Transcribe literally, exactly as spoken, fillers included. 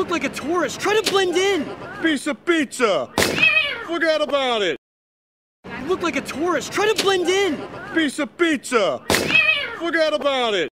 look like a tourist. Try to blend in. Piece of pizza. Forget about it. You look like a tourist. Try to blend in. Piece of pizza. Forget about it.